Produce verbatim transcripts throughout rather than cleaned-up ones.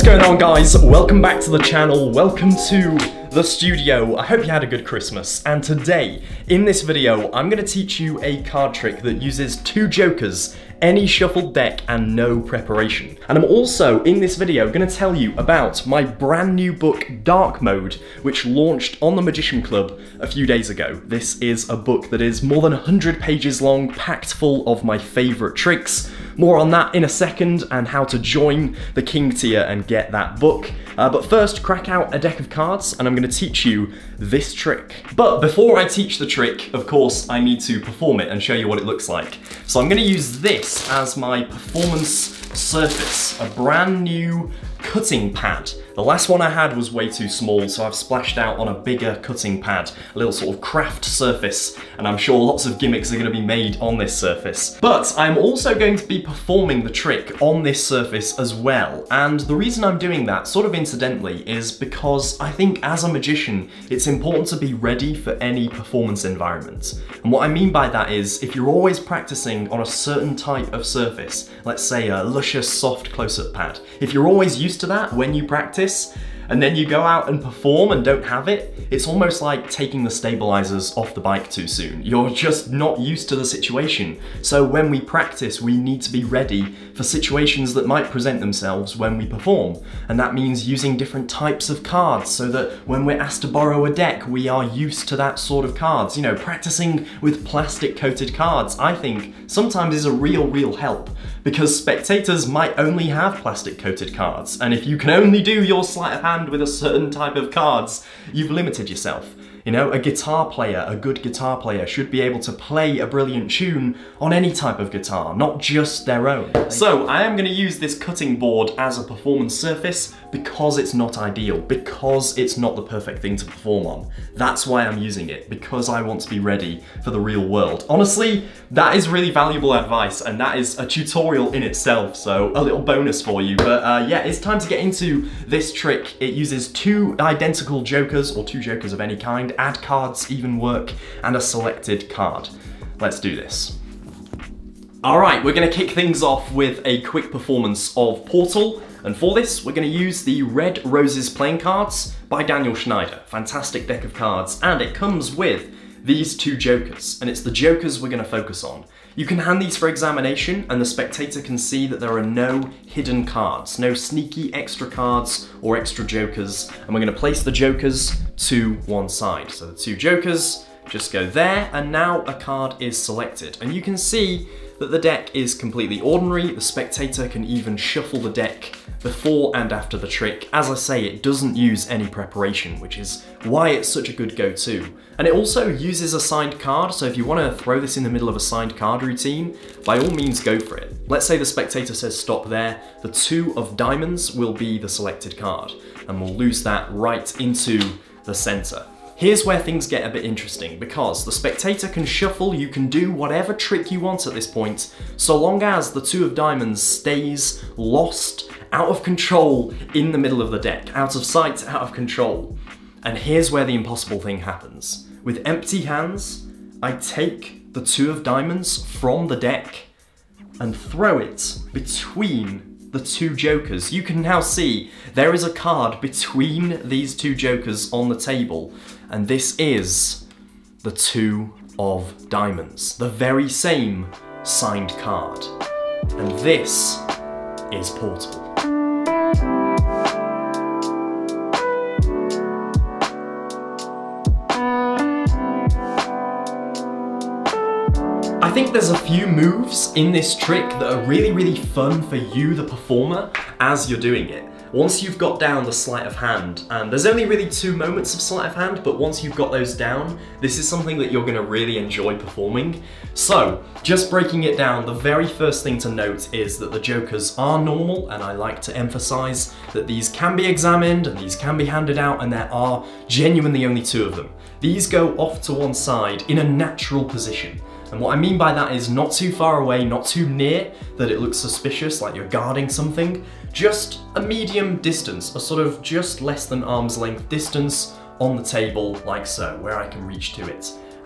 going on, guys? Welcome back to the channel, welcome to the studio. I hope you had a good Christmas, and today, in this video, I'm going to teach you a card trick that uses two jokers, any shuffled deck, and no preparation. And I'm also, in this video, going to tell you about my brand new book, Dark Mode, which launched on the Magician Club a few days ago. This is a book that is more than one hundred pages long, packed full of my favourite tricks. More on that in a second, and how to join the King tier and get that book. Uh, but first, crack out a deck of cards, and I'm going to teach you this trick. But before I teach the trick, of course, I need to perform it and show you what it looks like. So I'm going to use this as my performance surface, a brand new cutting pad. The last one I had was way too small, so I've splashed out on a bigger cutting pad, a little sort of craft surface, and I'm sure lots of gimmicks are going to be made on this surface. But I'm also going to be performing the trick on this surface as well, and the reason I'm doing that, sort of incidentally, is because I think as a magician, it's important to be ready for any performance environment. And what I mean by that is, if you're always practicing on a certain type of surface, let's say a luscious soft close-up pad, if you're always used to that when you practice, and then you go out and perform and don't have it, it's almost like taking the stabilizers off the bike too soon. You're just not used to the situation. So when we practice, we need to be ready for situations that might present themselves when we perform. And that means using different types of cards so that when we're asked to borrow a deck, we are used to that sort of cards. You know, practicing with plastic coated cards, I think sometimes is a real, real help, because spectators might only have plastic coated cards. And if you can only do your sleight of hand with a certain type of cards, you've limited yourself. You know, a guitar player, a good guitar player, should be able to play a brilliant tune on any type of guitar, not just their own. So I am going to use this cutting board as a performance surface because it's not ideal, because it's not the perfect thing to perform on. That's why I'm using it, because I want to be ready for the real world. Honestly, that is really valuable advice, and that is a tutorial in itself, so a little bonus for you. But uh, yeah, it's time to get into this trick. It uses two identical jokers, or two jokers of any kind, add cards even work, and a selected card. Let's do this. Alright, we're going to kick things off with a quick performance of Portal, and for this we're going to use the Red Roses playing cards by Daniel Schneider. Fantastic deck of cards, and it comes with these two jokers, and it's the jokers we're going to focus on. You can hand these for examination, and the spectator can see that there are no hidden cards, no sneaky extra cards or extra jokers, and we're going to place the jokers to one side. So the two jokers just go there, and now a card is selected. And you can see that the deck is completely ordinary. The spectator can even shuffle the deck before and after the trick. As I say, it doesn't use any preparation, which is why it's such a good go-to. And it also uses a signed card, so if you want to throw this in the middle of a signed card routine, by all means go for it. Let's say the spectator says stop there, the two of diamonds will be the selected card, and we'll lose that right into the center. Here's where things get a bit interesting, because the spectator can shuffle, you can do whatever trick you want at this point, so long as the two of diamonds stays lost, out of control in the middle of the deck, out of sight, out of control. And here's where the impossible thing happens. With empty hands, I take the two of diamonds from the deck and throw it between the two jokers. You can now see there is a card between these two jokers on the table, and this is the two of diamonds, the very same signed card. And this is Portal. I think there's a few moves in this trick that are really, really fun for you, the performer, as you're doing it. Once you've got down the sleight of hand, and there's only really two moments of sleight of hand, but once you've got those down, this is something that you're going to really enjoy performing. So, just breaking it down, the very first thing to note is that the jokers are normal, and I like to emphasize that these can be examined and these can be handed out, and there are genuinely only two of them. These go off to one side in a natural position. And what I mean by that is not too far away, not too near that it looks suspicious, like you're guarding something, just a medium distance, a sort of just less than arm's length distance on the table, like so, where I can reach to it.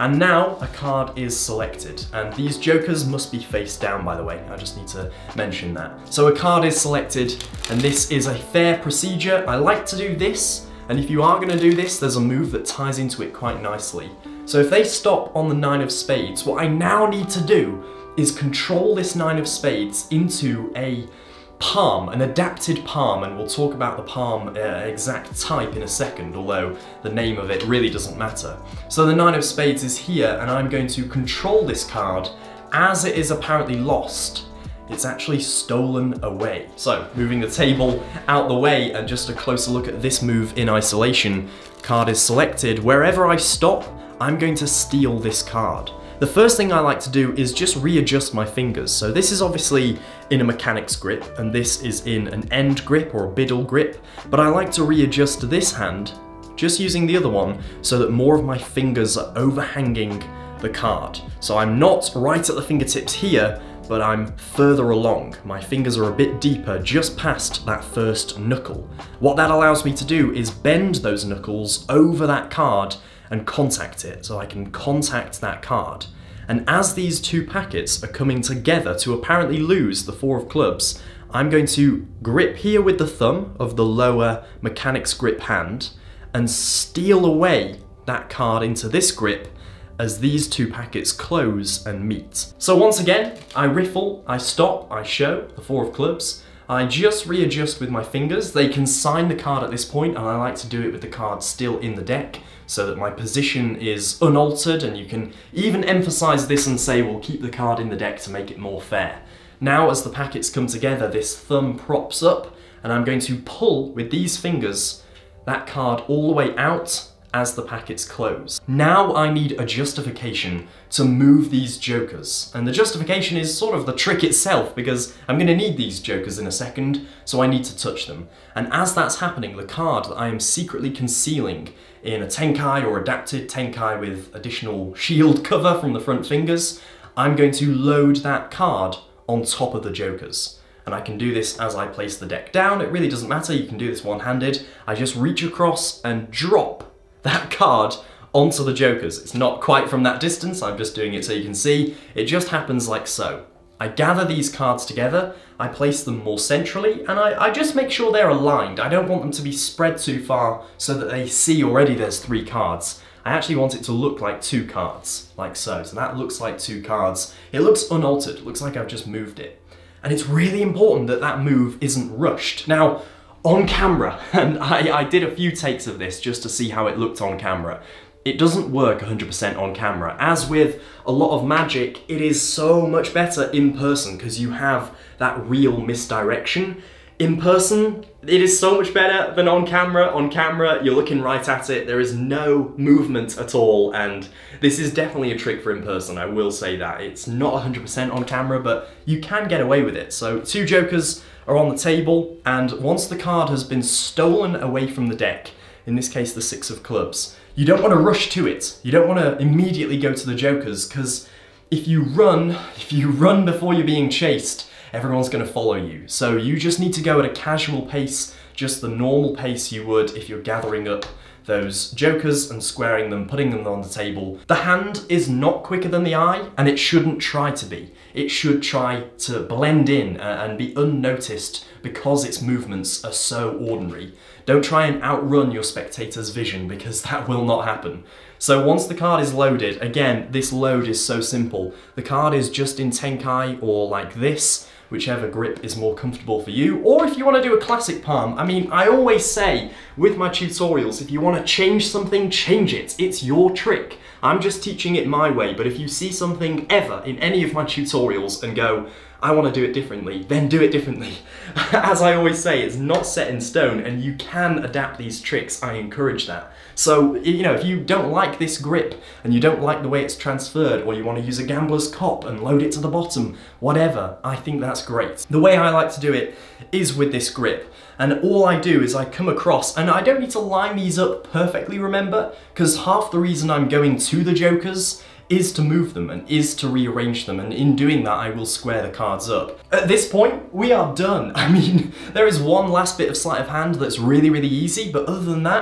And now a card is selected, and these jokers must be face down, by the way. I just need to mention that. So a card is selected, and this is a fair procedure. I like to do this, and if you are going to do this, there's a move that ties into it quite nicely. So if they stop on the nine of spades, what I now need to do is control this nine of spades into a palm, an adapted palm, and we'll talk about the palm uh, exact type in a second, although the name of it really doesn't matter. So the nine of spades is here, and I'm going to control this card as it is apparently lost. It's actually stolen away. So moving the table out the way and just a closer look at this move in isolation. Card is selected. Wherever I stop, I'm going to steal this card. The first thing I like to do is just readjust my fingers. So this is obviously in a mechanics grip, and this is in an end grip or a biddle grip, but I like to readjust this hand just using the other one so that more of my fingers are overhanging the card. So I'm not right at the fingertips here, but I'm further along. My fingers are a bit deeper, just past that first knuckle. What that allows me to do is bend those knuckles over that card and contact it, so I can contact that card. And as these two packets are coming together to apparently lose the four of clubs, I'm going to grip here with the thumb of the lower mechanics grip hand and steal away that card into this grip as these two packets close and meet. So once again, I riffle, I stop, I show the four of clubs. I just readjust with my fingers. They can sign the card at this point, and I like to do it with the card still in the deck so that my position is unaltered, and you can even emphasize this and say, we'll keep the card in the deck to make it more fair. Now, as the packets come together, this thumb props up, and I'm going to pull with these fingers that card all the way out as the packets close. Now I need a justification to move these jokers, and the justification is sort of the trick itself, because I'm going to need these jokers in a second, so I need to touch them. And as that's happening, the card that I am secretly concealing in a Tenkai or adapted Tenkai with additional shield cover from the front fingers, I'm going to load that card on top of the jokers. And I can do this as I place the deck down. It really doesn't matter, you can do this one-handed. I just reach across and drop that card onto the jokers. It's not quite from that distance, I'm just doing it so you can see. It just happens like so. I gather these cards together, I place them more centrally, and I, I just make sure they're aligned. I don't want them to be spread too far so that they see already there's three cards. I actually want it to look like two cards, like so. So that looks like two cards. It looks unaltered, it looks like I've just moved it. And it's really important that that move isn't rushed. Now, on camera, and I, I did a few takes of this just to see how it looked on camera, it doesn't work one hundred percent on camera. As with a lot of magic, it is so much better in person because you have that real misdirection. In person, it is so much better than on camera. On camera, you're looking right at it, there is no movement at all, and this is definitely a trick for in person, I will say that. It's not one hundred percent on camera, but you can get away with it. So two jokers are on the table, and once the card has been stolen away from the deck, in this case the six of clubs, you don't want to rush to it. You don't want to immediately go to the jokers, because if you run, if you run before you're being chased, everyone's going to follow you. So you just need to go at a casual pace, just the normal pace you would if you're gathering up those jokers and squaring them, putting them on the table. The hand is not quicker than the eye, and it shouldn't try to be. It should try to blend in and be unnoticed because its movements are so ordinary. Don't try and outrun your spectator's vision, because that will not happen. So once the card is loaded, again, this load is so simple. The card is just in Tenkai or like this, whichever grip is more comfortable for you. Or if you want to do a classic palm, I mean, I always say with my tutorials, if you want to change something, change it. It's your trick. I'm just teaching it my way, but if you see something ever in any of my tutorials and go, I want to do it differently, then do it differently. As I always say, it's not set in stone, and you can adapt these tricks. I encourage that. So, you know, if you don't like this grip and you don't like the way it's transferred, or you want to use a gambler's cop and load it to the bottom, whatever, I think that's great. The way I like to do it is with this grip. And all I do is I come across, and I don't need to line these up perfectly, remember, because half the reason I'm going to the jokers is to move them and is to rearrange them, and in doing that I will square the cards up. At this point, we are done. I mean, there is one last bit of sleight of hand that's really, really easy, but other than that,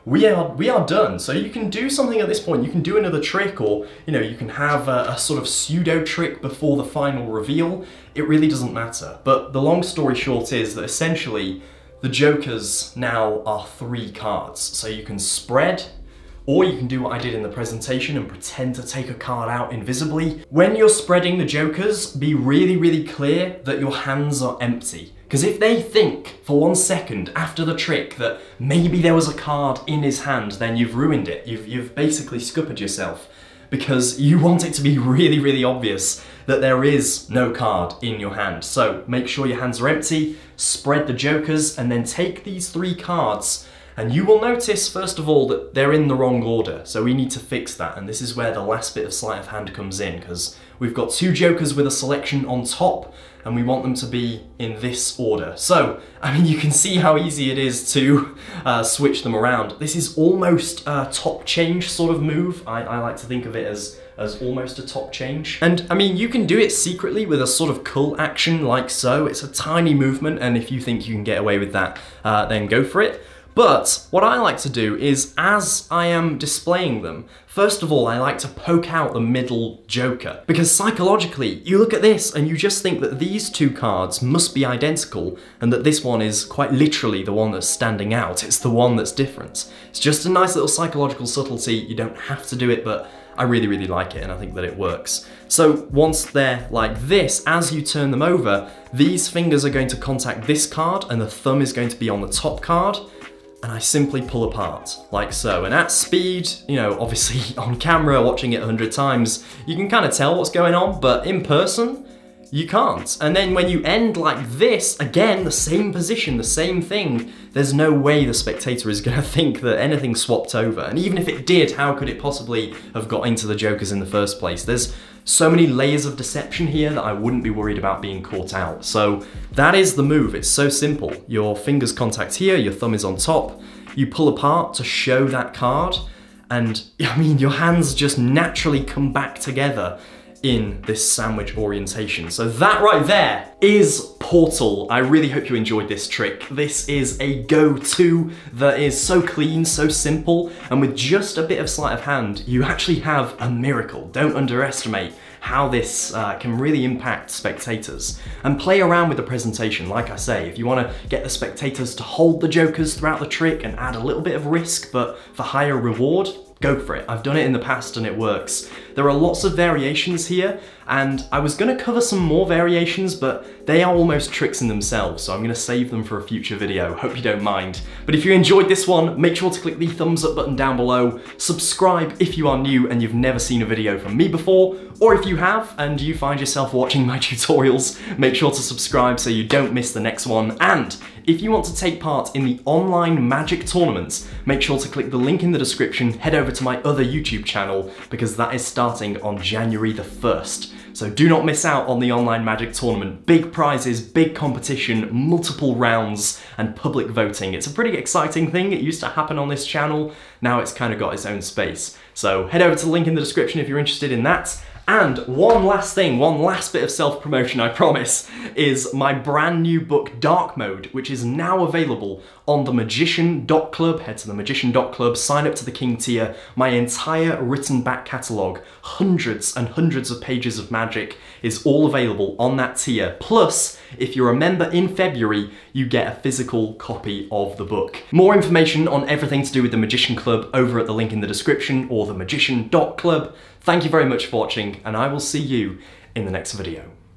we are we are done. So you can do something at this point. You can do another trick, or you know, you can have a, a sort of pseudo trick before the final reveal. It really doesn't matter. But the long story short is that essentially the jokers now are three cards. So you can spread, or you can do what I did in the presentation and pretend to take a card out invisibly. When you're spreading the jokers, be really, really clear that your hands are empty. Because if they think for one second after the trick that maybe there was a card in his hand, then you've ruined it. You've, you've basically scuppered yourself, because you want it to be really, really obvious that there is no card in your hand. So make sure your hands are empty, spread the jokers, and then take these three cards. And you will notice, first of all, that they're in the wrong order. So we need to fix that. And this is where the last bit of sleight of hand comes in, because we've got two jokers with a selection on top, and we want them to be in this order. So, I mean, you can see how easy it is to uh, switch them around. This is almost a top change sort of move. I, I like to think of it as, as almost a top change. And I mean, you can do it secretly with a sort of cull action like so. It's a tiny movement, and if you think you can get away with that, uh, then go for it. But what I like to do is, as I am displaying them, first of all, I like to poke out the middle joker. Because psychologically, you look at this and you just think that these two cards must be identical, and that this one is quite literally the one that's standing out. It's the one that's different. It's just a nice little psychological subtlety. You don't have to do it, but I really, really like it, and I think that it works. So once they're like this, as you turn them over, these fingers are going to contact this card, and the thumb is going to be on the top card. And I simply pull apart, like so. And at speed, you know, obviously on camera, watching it a hundred times, you can kind of tell what's going on, but in person, you can't. And then when you end like this, again, the same position, the same thing, there's no way the spectator is gonna think that anything swapped over. And even if it did, how could it possibly have got into the jokers in the first place? There's so many layers of deception here that I wouldn't be worried about being caught out. So that is the move. It's so simple. Your fingers contact here, your thumb is on top, you pull apart to show that card, and I mean, your hands just naturally come back together in this sandwich orientation. So that right there is Portal. I really hope you enjoyed this trick. This is a go-to that is so clean, so simple, and with just a bit of sleight of hand, you actually have a miracle. Don't underestimate how this uh, can really impact spectators. And play around with the presentation, like I say. If you want to get the spectators to hold the jokers throughout the trick and add a little bit of risk, but for higher reward, go for it. I've done it in the past and it works. There are lots of variations here, and I was gonna cover some more variations, but they are almost tricks in themselves, so I'm gonna save them for a future video. Hope you don't mind. But if you enjoyed this one, make sure to click the thumbs up button down below. Subscribe if you are new and you've never seen a video from me before, or if you have and you find yourself watching my tutorials, make sure to subscribe so you don't miss the next one. And if you want to take part in the online magic tournaments, make sure to click the link in the description, head over to my other YouTube channel, because that is starting on January the first. So do not miss out on the online magic tournament. Big prizes, big competition, multiple rounds, and public voting. It's a pretty exciting thing. It used to happen on this channel. Now it's kind of got its own space. So head over to the link in the description if you're interested in that. And one last thing, one last bit of self-promotion, I promise, is my brand new book, Dark Mode, which is now available on the magician dot club. Head to the magician dot club, sign up to the King tier. My entire written back catalogue, hundreds and hundreds of pages of magic, is all available on that tier. Plus, if you're a member in February, you get a physical copy of the book. More information on everything to do with the Magician Club over at the link in the description, or the magician dot club. Thank you very much for watching, and I will see you in the next video.